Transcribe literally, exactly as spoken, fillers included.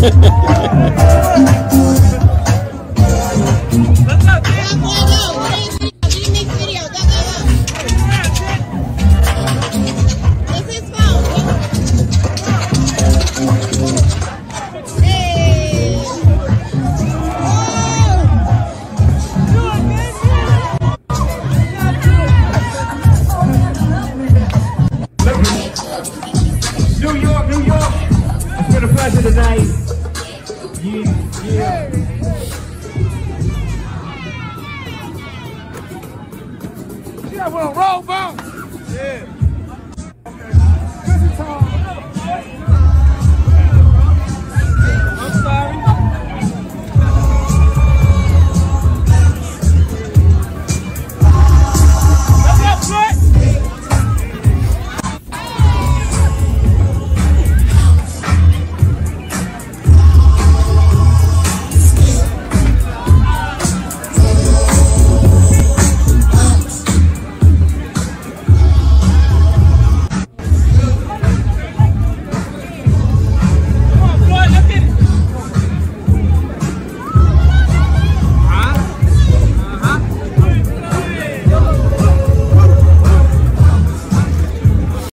New York, New York. It's been a pleasure tonight. Yeah, yeah. Yeah, we're on roll, bro. Yeah.